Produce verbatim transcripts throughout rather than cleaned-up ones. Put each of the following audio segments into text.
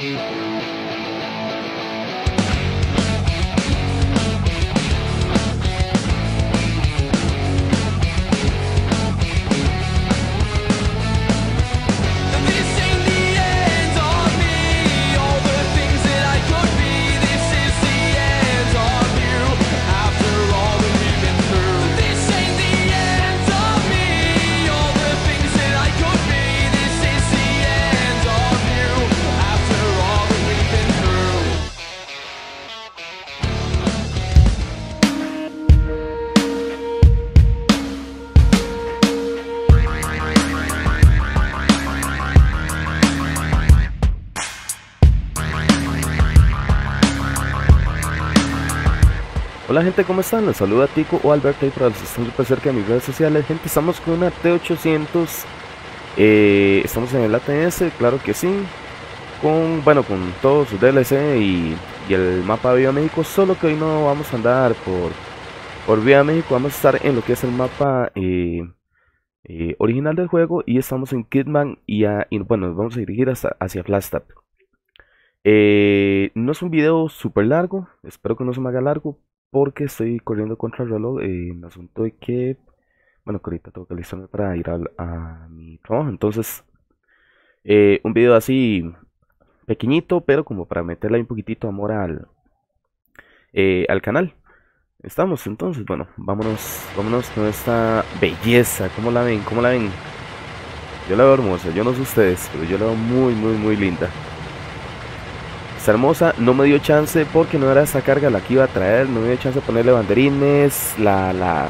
Hola gente, ¿cómo están? Les saluda Tico o Alberto y para los que están súper cerca de mis redes sociales. Gente, estamos con una T ochocientos, eh, estamos en el A T S, claro que sí, con, bueno, con todos sus D L C y, y el mapa de Viva México, solo que hoy no vamos a andar por, por Viva México, vamos a estar en lo que es el mapa eh, eh, original del juego y estamos en Kidman y, a, y bueno, nos vamos a dirigir hasta, hacia Flagstaff. Eh, no es un video súper largo, espero que no se me haga largo, porque estoy corriendo contra el reloj, eh, en el asunto de que, bueno, que ahorita tengo que alistarme para ir al- a, mi trabajo, entonces, eh, un video así pequeñito, pero como para meterle un poquitito de amor al, eh, al canal. Estamos, entonces, bueno, vámonos, vámonos con esta belleza, ¿cómo la ven? ¿Cómo la ven? Yo la veo hermosa, yo no sé ustedes, pero yo la veo muy, muy, muy linda. Está hermosa, no me dio chance porque no era esa carga la que iba a traer, no me dio chance de ponerle banderines, la, la,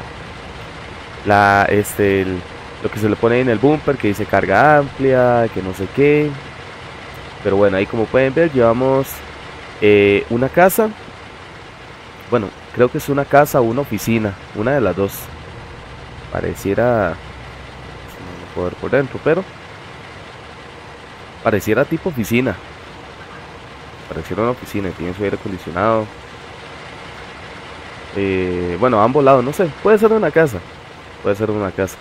la, este, el- lo que se le pone en el bumper que dice carga amplia, que no sé qué. Pero bueno, ahí como pueden ver llevamos eh, una casa, bueno, creo que es una casa o una oficina, una de las dos. Pareciera, no puedo ver por dentro, pero pareciera tipo oficina. Pareciera una oficina, tiene su aire acondicionado. Eh, bueno, a ambos lados, no sé, puede ser una casa. Puede ser una casa.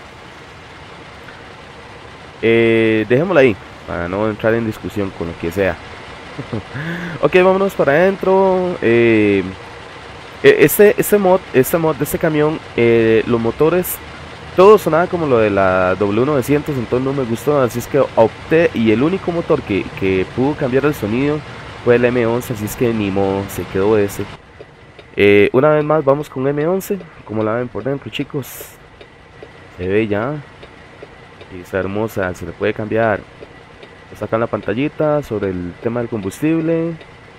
Eh, dejémosla ahí, para no entrar en discusión con lo que sea. Ok, vámonos para adentro. Eh, e- este, este mod, este mod de este camión, eh, los motores, todo sonaba como lo de la W novecientos, entonces no me gustó, así es que opté y el único motor que, que pudo cambiar el sonido fue el M once, así es que ni modo, se quedó ese. Eh, una vez más vamos con M once, como la ven por dentro, chicos, se ve ya, y está hermosa, se le puede cambiar, sacan la pantallita sobre el tema del combustible,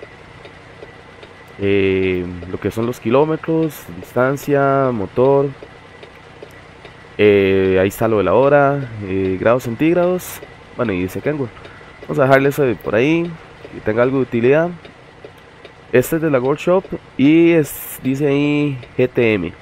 eh, lo que son los kilómetros, distancia, motor, eh, ahí está lo de la hora, eh, grados centígrados, bueno, y dice Kenworth. Vamos a dejarle eso por ahí, que tenga algo de utilidad. Este es de la Workshop y es, dice ahí G T M.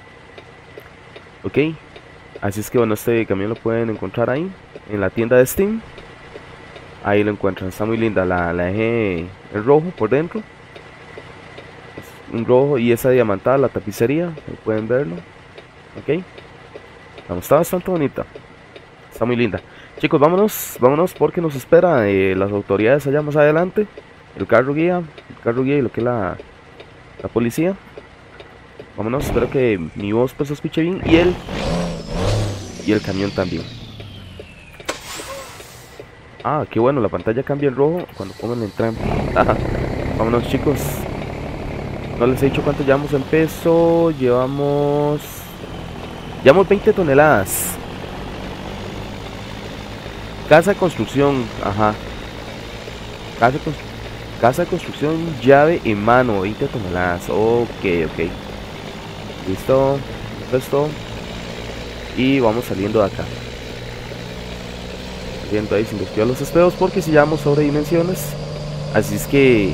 Ok, así es que bueno, este camión lo pueden encontrar ahí en la tienda de Steam. Ahí lo encuentran, está muy linda, la, la dejé en rojo por dentro, es un rojo, y esa diamantada, la tapicería, ahí pueden verlo. Ok, vamos, está bastante bonita, está muy linda. Chicos, vámonos, vámonos porque nos espera eh, las autoridades allá más adelante, el carro guía, el carro guía y lo que es la, la policía. Vámonos, espero que mi voz pues se escuche bien y el, y el camión también. Ah, qué bueno, la pantalla cambia en rojo cuando pongan el tram. Vámonos, chicos. No les he dicho cuánto llevamos en peso. Llevamos... Llevamos veinte toneladas. Casa de construcción, ajá. Casa de, constru... Casa de construcción, llave en mano, veinte toneladas. Ok, ok. Listo. Esto. Y vamos saliendo de acá. Saliendo ahí sin descuidar los espejos porque si llevamos sobre dimensiones. Así es que...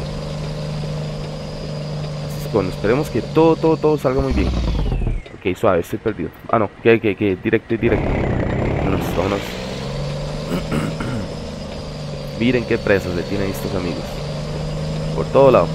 Bueno, esperemos que todo, todo, todo salga muy bien. Ok, suave, estoy perdido. Ah, no, que, que, que, directo, directo. Vámonos, vámonos. Miren qué presas le tienen estos amigos. Por todo lado.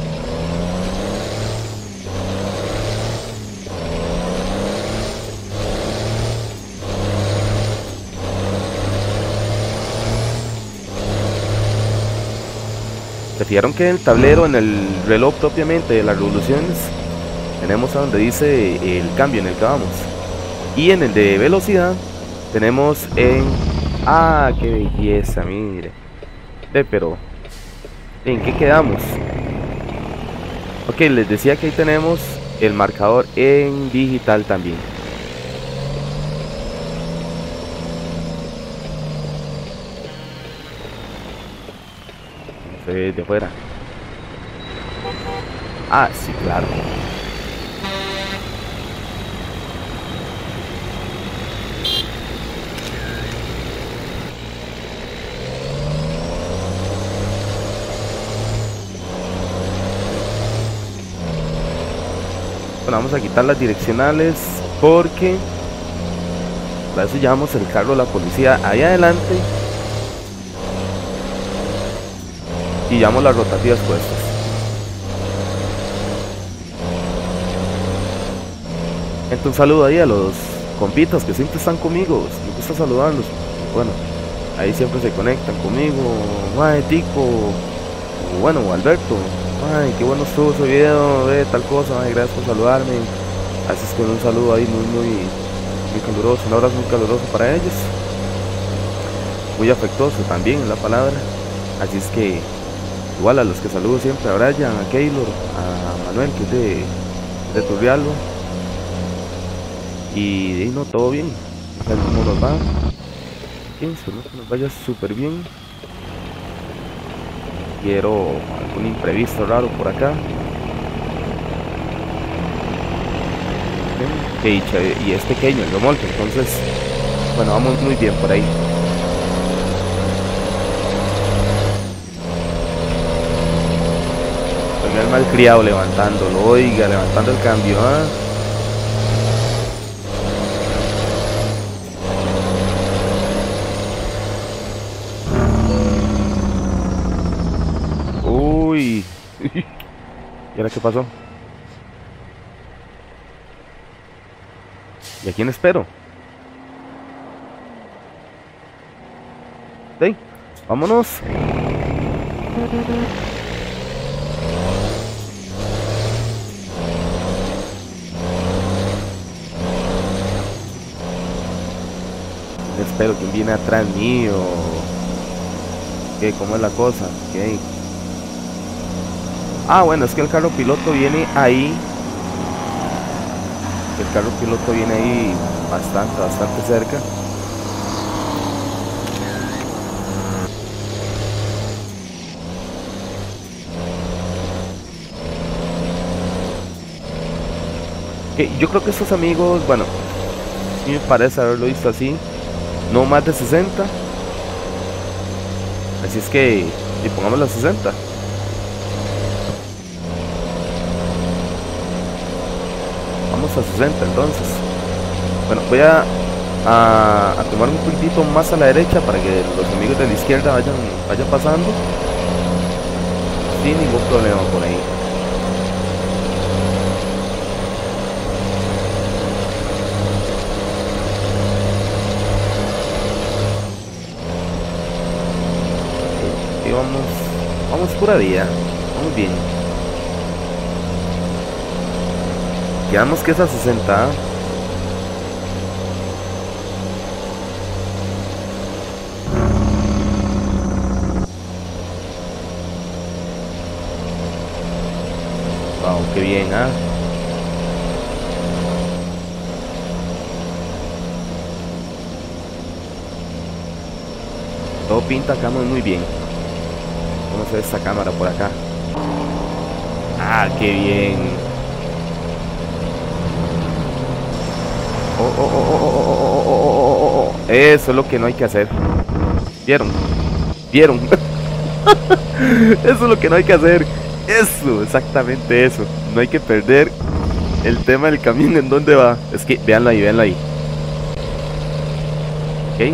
Se fijaron que en el tablero, en el reloj propiamente de las revoluciones, tenemos a donde dice el cambio en el que vamos. Y en el de velocidad tenemos en... ¡Ah, qué belleza! Mire. Eh, pero... ¿en qué quedamos? Ok, les decía que ahí tenemos el marcador en digital también. Se ve de afuera. Ah, sí, claro. Bueno, vamos a quitar las direccionales porque para eso llevamos el carro de la policía ahí adelante y llevamos las rotativas puestas. Entonces un saludo ahí a los compitas que siempre están conmigo, me gusta saludarlos. Bueno, ahí siempre se conectan conmigo. Ay, Tico, o bueno, o Alberto. Ay, qué bueno estuvo ese video de tal cosa. Ay, gracias por saludarme. Así es que un saludo ahí muy, muy, muy caluroso. Un abrazo muy caluroso para ellos. Muy afectuoso también es la palabra. Así es que igual a los que saludo siempre, a Brian, a Keylor, a Manuel, que es de, de Turrialba. Y, y no, todo bien. A ver cómo nos va. Pienso, ¿no? Que nos vaya súper bien. Quiero algún imprevisto raro por acá. Okay, y es pequeño el remolque, entonces, bueno, vamos muy bien por ahí. Oiga el malcriado levantándolo, oiga, levantando el cambio, ¿ah? Uy. ¿Y ahora qué pasó? ¿Y a quién espero? ¿Sí? Vámonos. Espero que viene atrás mío. ¿Qué? ¿Cómo es la cosa? ¿Qué? Ah, bueno, es que el carro piloto viene ahí. El carro piloto viene ahí bastante, bastante cerca. Okay, yo creo que estos amigos, bueno, sí me parece haberlo visto así, no más de sesenta. Así es que, y pongamos las sesenta. Vamos a sesenta entonces. Bueno, voy a, a, a tomar un puntito más a la derecha para que los amigos de la izquierda vayan, vayan pasando sin ningún problema por ahí. Y vamos, vamos pura vía, vamos bien. Quedamos que es a sesenta. Wow, qué bien, ¿ah? ¿eh? Todo pinta acá muy, muy bien. ¿Cómo se ve esta cámara por acá? Ah, qué bien. Oh, oh, oh, oh, oh, oh, oh, oh, oh. Eso es lo que no hay que hacer. ¿Vieron? ¿Vieron? Eso es lo que no hay que hacer. Eso, exactamente eso. No hay que perder el tema del camión en dónde va. Es que, véanlo ahí, véanlo ahí. Ok.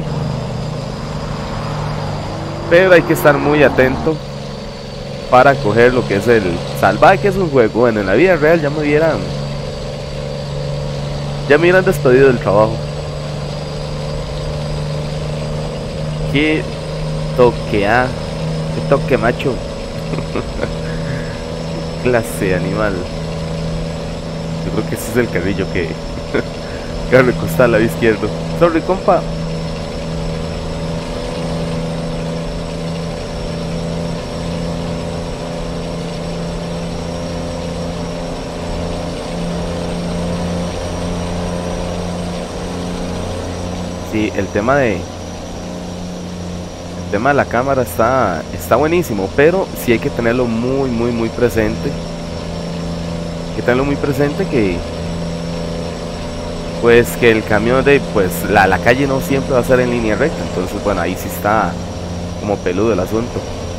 Pero hay que estar muy atento para coger lo que es el salvaje, que es un juego. Bueno, en la vida real ya me hubieran Ya me hubieran despedido del trabajo. Qué toque, ah. Qué toque, macho. Clase de animal. Yo creo que ese es el carrillo que que recostar al lado izquierdo. Sorry, compa. Sí, el tema de el tema de la cámara está está buenísimo, pero sí hay que tenerlo muy muy muy presente. Hay que tenerlo muy presente que pues que el camión de pues la, la calle no siempre va a ser en línea recta, entonces bueno, ahí sí está como peludo el asunto.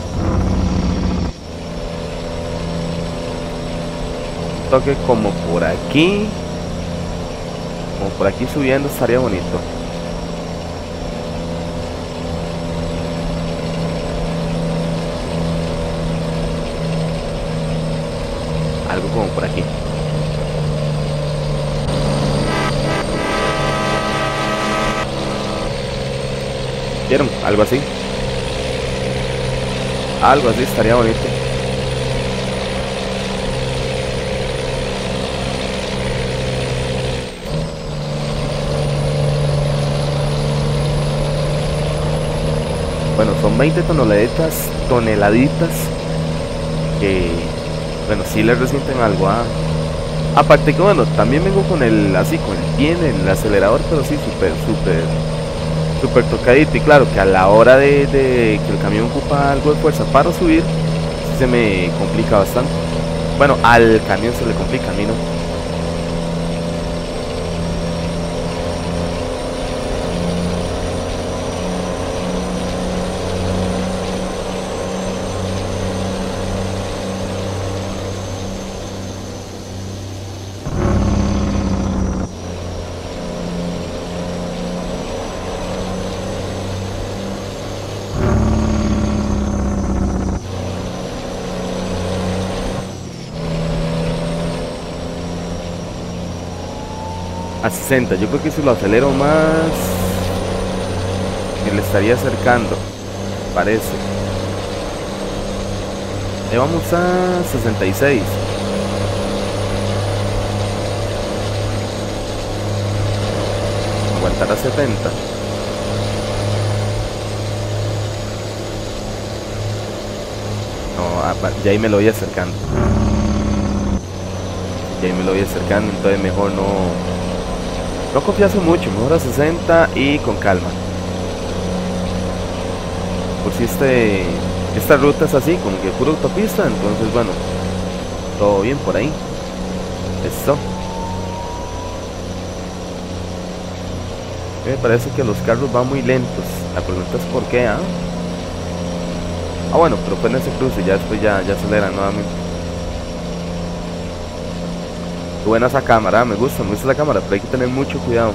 Un toque como por aquí, como por aquí subiendo estaría bonito. Algo como por aquí. ¿Vieron? Algo así. Algo así estaría bonito. Bueno, son veinte toneladitas, toneladitas que, bueno, sí le resienten algo. ¿Ah? Aparte que, bueno, también vengo con el, así, con el pie en el acelerador, pero sí, súper, súper, súper tocadito. Y claro, que a la hora de, de que el camión ocupa algo de fuerza para subir, sí se me complica bastante. Bueno, al camión se le complica, a mí no. A sesenta, yo creo que si lo acelero más me le estaría acercando, parece. Ya vamos a sesenta y seis. Aguantar a setenta. No, ah, ya ahí me lo voy acercando. Ya ahí me lo voy acercando, entonces mejor no No confiarse mucho, mejor a sesenta y con calma. Por si este esta ruta es así, como que pura autopista, entonces bueno, todo bien por ahí. Esto. Me parece que los carros van muy lentos. La pregunta es por qué, ¿ah? Ah, bueno, pero pues en ese cruce ya después ya, ya aceleran nuevamente. Buena esa cámara, me gusta, me gusta la cámara, pero hay que tener mucho cuidado.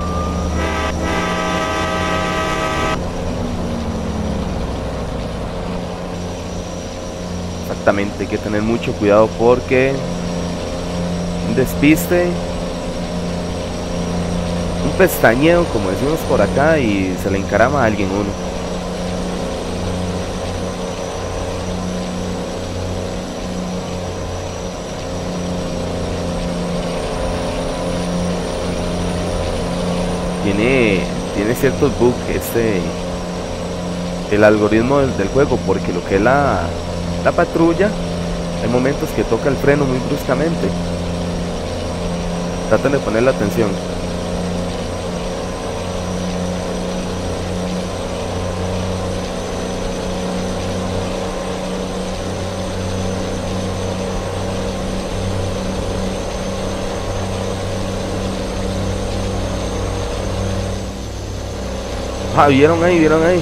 Exactamente, hay que tener mucho cuidado porque un despiste, un pestañeo, como decimos por acá, y se le encarama a alguien uno. Tiene, tiene ciertos bugs este el algoritmo del, del juego, porque lo que es la, la patrulla, hay momentos que toca el freno muy bruscamente. Traten de ponerle atención. Ah, vieron ahí, vieron ahí.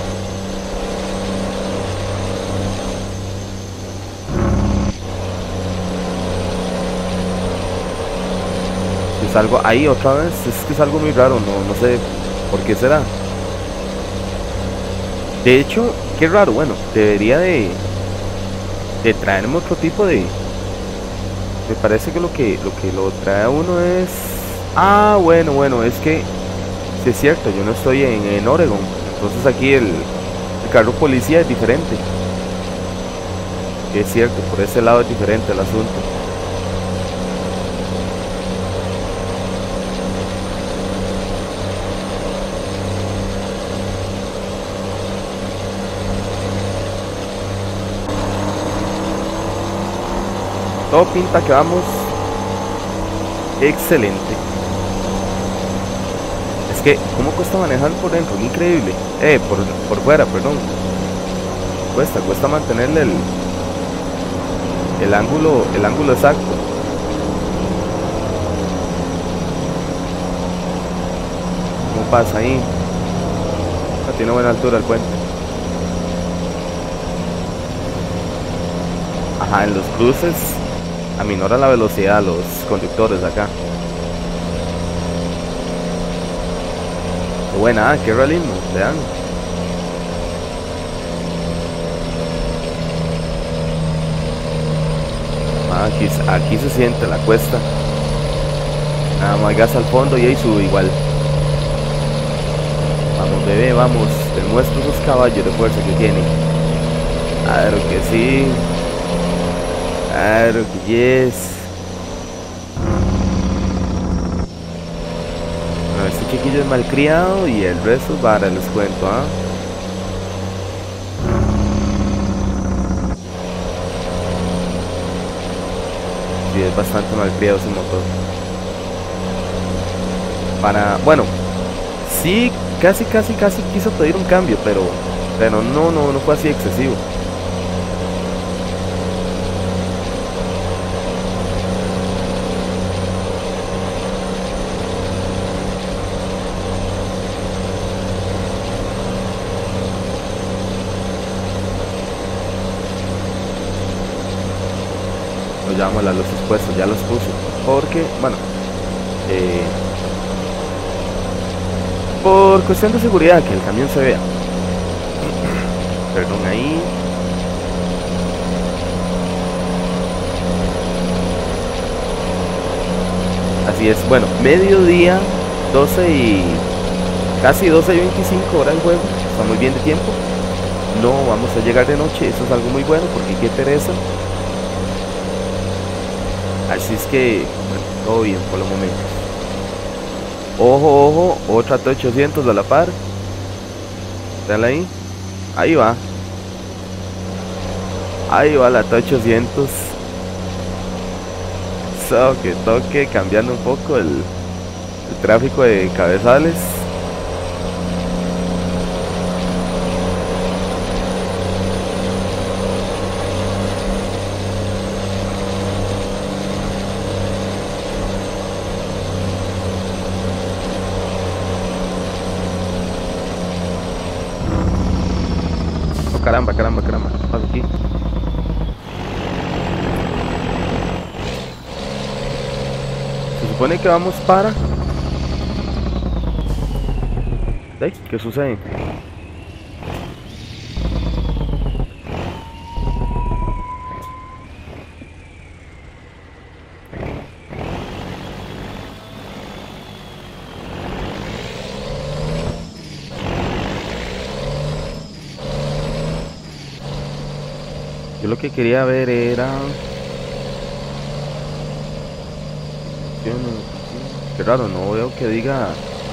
Es algo ahí otra vez, es que es algo muy raro, no, no sé por qué será. De hecho, qué raro, bueno, debería de, de traerme otro tipo de. Me parece que lo que lo que lo trae a uno es. Ah, bueno, bueno, es que sí es cierto, yo no estoy en, en Oregon, entonces aquí el, el carro policía es diferente. Es cierto, por ese lado es diferente el asunto. Todo pinta que vamos excelente. Es que, ¿cómo cuesta manejar por dentro? Increíble. Eh, por, por fuera, perdón. Cuesta, cuesta mantenerle el, el ángulo, el ángulo exacto. ¿Cómo pasa ahí? No tiene buena altura el puente. Ajá, en los cruces aminoran la velocidad a los conductores de acá. Qué buena, ah, qué realismo, vean. Ah, aquí, aquí se siente la cuesta. Nada más gas al fondo y ahí sube igual. Vamos, bebé, vamos. Demuestra esos caballos de fuerza que tiene. Claro que sí. Claro que yes. Bueno, este chiquillo es malcriado y el resto es vara, les cuento, ¿ah? Sí, es bastante malcriado ese motor. Para, bueno, sí, casi, casi, casi quiso pedir un cambio, pero, pero no, no, no fue así excesivo. Lo llamamos las luces puestas, ya los puso, porque, bueno, eh, por cuestión de seguridad, que el camión se vea. Perdón ahí. Así es, bueno, mediodía, doce y casi doce y veinticinco horas el juego, está muy bien de tiempo. No vamos a llegar de noche, eso es algo muy bueno porque qué pereza. Así es que, bueno, todo bien por los momentos. Ojo, ojo, otra T ochocientos a la par. Dale ahí. Ahí va. Ahí va la T ochocientos. So, que toque, cambiando un poco el, el tráfico de cabezales. Caramba, caramba, caramba, ¿qué pasa aquí? Se supone que vamos para... ¿Eh? ¿Qué sucede? Yo lo que quería ver era... Qué raro, no veo que diga...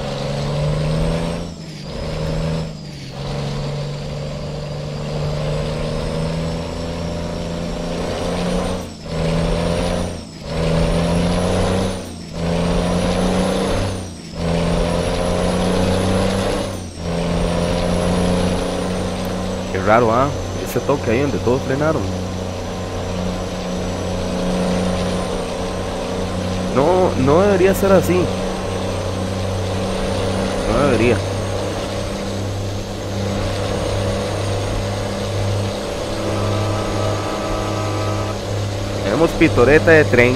Qué raro, ah, ese toque ahí donde todos frenaron. No, no debería ser así. No debería. Tenemos pitoreta de tren.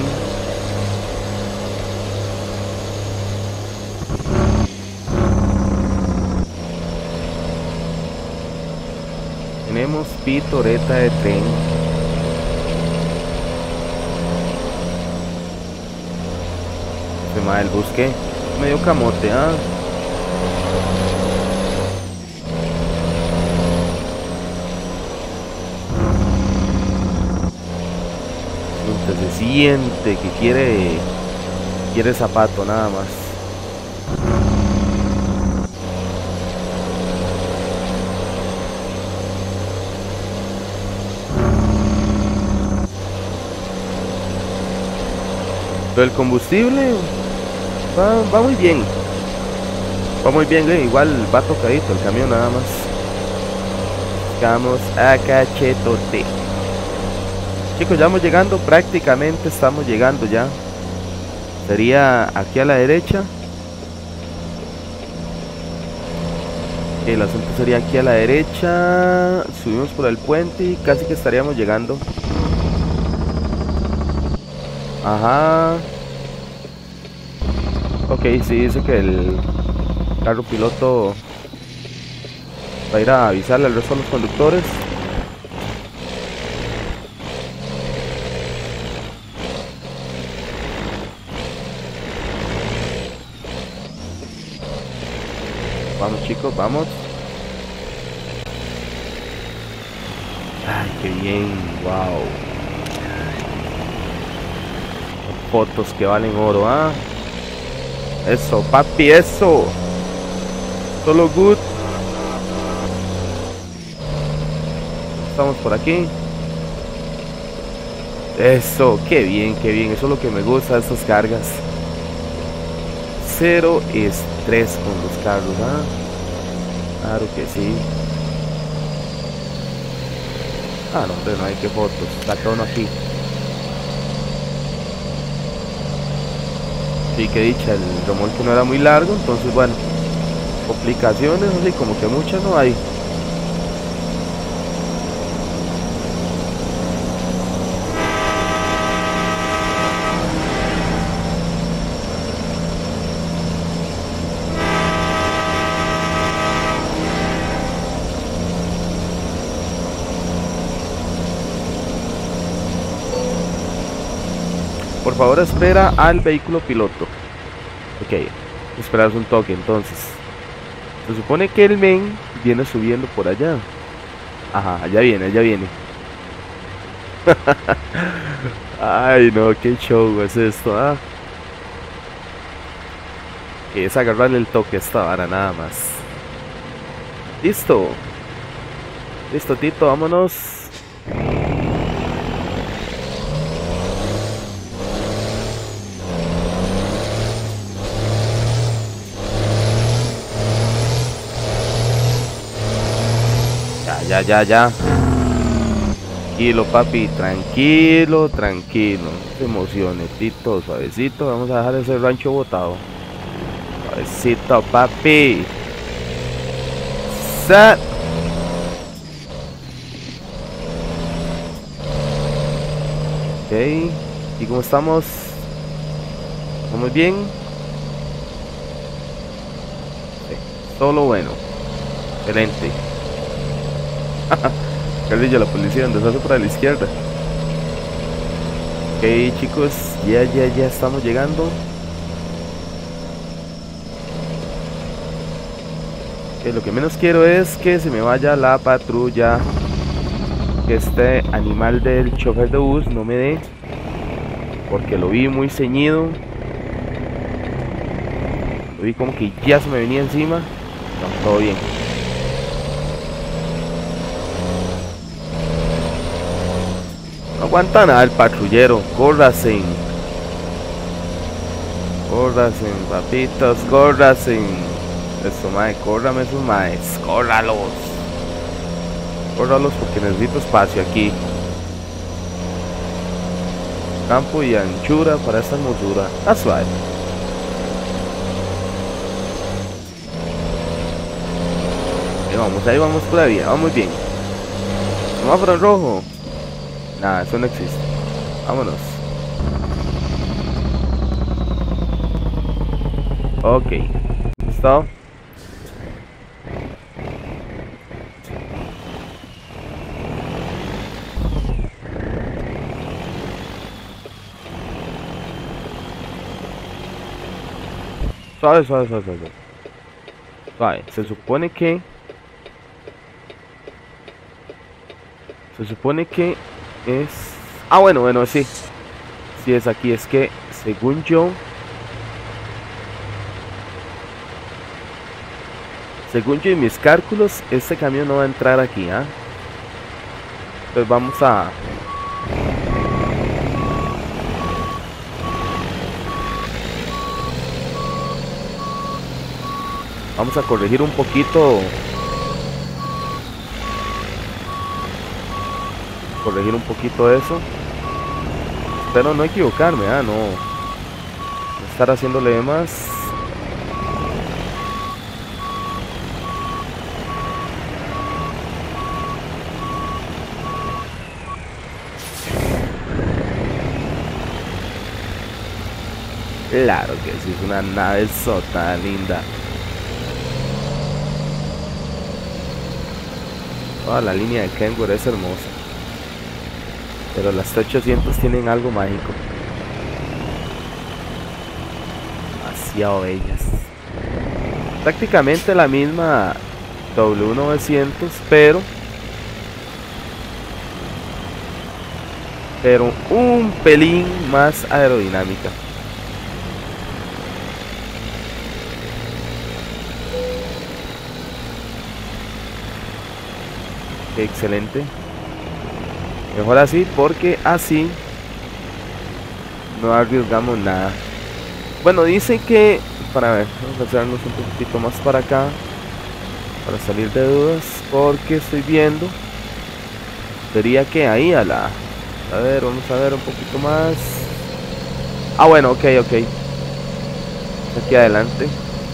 Tenemos pitoreta de tren. Tema del busque. Medio camote, ah. se siente que quiere, quiere zapato nada más. Pero el combustible va, va muy bien. Va muy bien, eh. Igual va tocadito el camión nada más. Vamos a cachetote. Chicos, ya vamos llegando, prácticamente estamos llegando ya. Sería aquí a la derecha. El asunto sería aquí a la derecha. Subimos por el puente y casi que estaríamos llegando. Ajá. Ok, sí, dice que el carro piloto va a ir a avisarle al resto de los conductores. Vamos chicos, vamos. Ay, qué bien, wow. Fotos que valen oro, ¿ah? Eso, papi, eso. Solo good. Estamos por aquí. Eso, qué bien, qué bien. Eso es lo que me gusta de estas cargas. Cero estrés con los carros, ¿ah? Claro que sí. Ah, no, hombre, no hay que fotos. Está todo aquí. Sí, que dicha, el remolque no era muy largo, entonces bueno, complicaciones, así como que muchas no hay. Por favor, espera al vehículo piloto. Ok, esperas un toque entonces. Se supone que el men viene subiendo por allá. Ajá, allá viene, allá viene. Ay, no, qué show es esto, ¿ah? Es agarrarle el toque a esta vara nada más. Listo. Listo, Tito, vámonos. Ya, ya, ya. Tranquilo, papi, tranquilo, tranquilo. No te emociones, Tito, suavecito. Vamos a dejar ese rancho botado. Suavecito, papi. Set. Ok. ¿Y cómo estamos? ¿Estamos bien? Sí. Todo bueno. Excelente. Carrillo, la policía, donde se hace para la izquierda. Ok, chicos, ya, ya, ya estamos llegando. Ok, lo que menos quiero es que se me vaya la patrulla. Que este animal del chofer de bus no me dé. Porque lo vi muy ceñido. Lo vi como que ya se me venía encima. No, todo bien. No aguanta nada el patrullero. Córrase. Córrase, papitos, córrase. Eso, mae, córrame esos maes. Córralos. Córralos porque necesito espacio aquí. Campo y anchura para esta hermosura. Ah, suave. Ahí vamos, ahí vamos todavía. Vamos bien. Semáforo en rojo. Nada, eso no existe. Vámonos. Ok. ¿Listo? Suave, suave, suave, suave. Suave. Se supone que... Se supone que es... Ah, bueno, bueno, sí. si es aquí, es que según yo, según yo y mis cálculos, este camión no va a entrar aquí, ¿ah? ¿eh? Entonces vamos a... Vamos a corregir un poquito. Corregir un poquito eso. Espero no equivocarme, ¿eh? No, no estar haciéndole más. Claro que sí, es una nave sota linda. Toda la línea de Kenworth es hermosa. Pero las T ochocientos tienen algo mágico. Demasiado bellas. Prácticamente la misma W novecientos, pero... Pero un pelín más aerodinámica. Excelente. Mejor así, porque así no arriesgamos nada. Bueno, dice que, para ver, vamos a hacernos un poquito más para acá para salir de dudas, porque estoy viendo, sería que ahí a la, a ver, vamos a ver un poquito más. Ah, bueno, ok, ok, aquí adelante.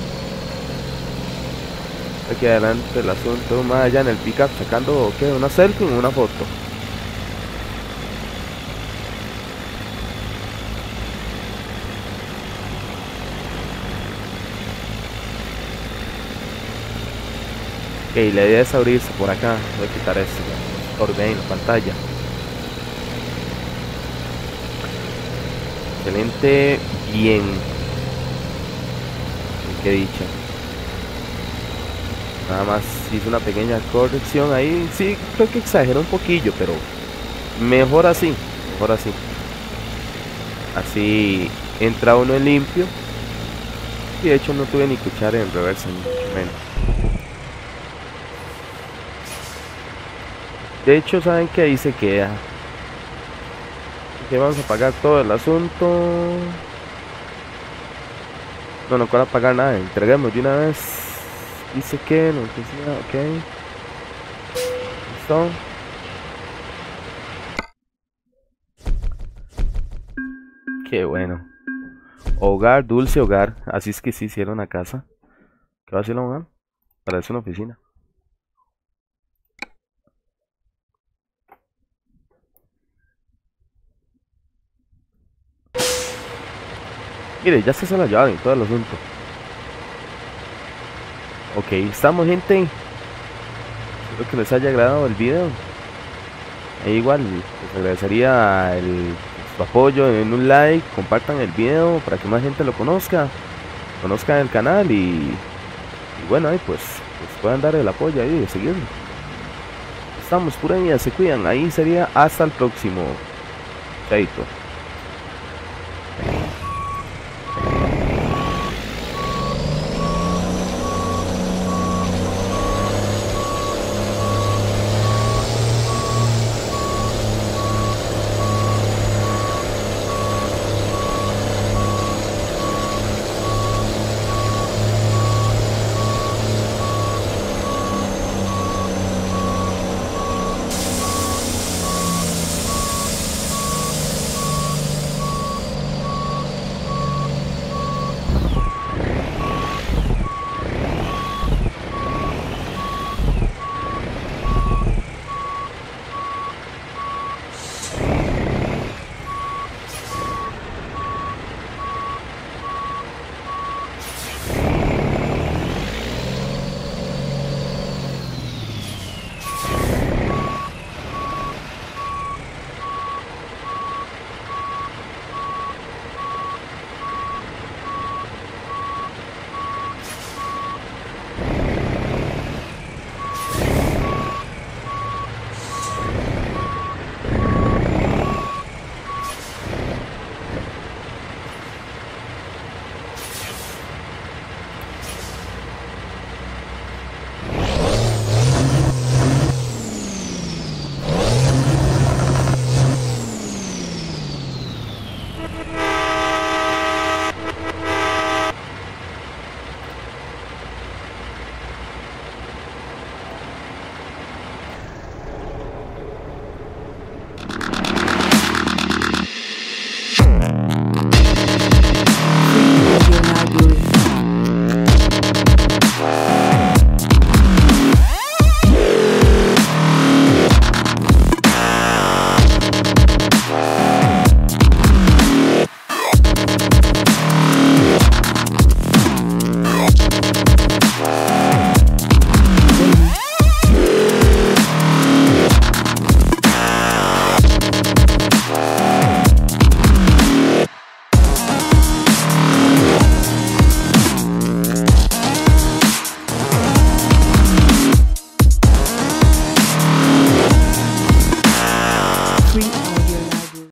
Aquí adelante el asunto, más allá en el pickup sacando, ¿qué? ¿Una selfie o una foto? Ok, la idea es abrirse por acá. Voy a quitar esto, orbe ahí en la pantalla. Excelente, bien. Qué dicha. Nada más hice una pequeña corrección ahí. Sí, creo que exageró un poquillo, pero mejor así, mejor así. Así entra uno en limpio. Y de hecho no tuve ni cuchara en reversa, ni mucho menos. De hecho, saben que ahí se queda. Que vamos a pagar todo el asunto. No, no puedo pagar nada. Entreguemos de una vez. Dice que no nada, ok. Listo. Qué bueno. Hogar, dulce hogar. Así es que sí hicieron una casa. ¿Qué va a hacer la hogar? Parece una oficina. Mire, ya se hace la llave y todo el asunto. Ok, estamos, gente. Espero que les haya agradado el video. E igual, les agradecería el, su apoyo en un like, compartan el video para que más gente lo conozca, conozcan el canal y, y bueno, ahí pues, pues puedan dar el apoyo ahí y seguirlo. Estamos, pura vida, se cuidan. Ahí sería hasta el próximo. Chaito.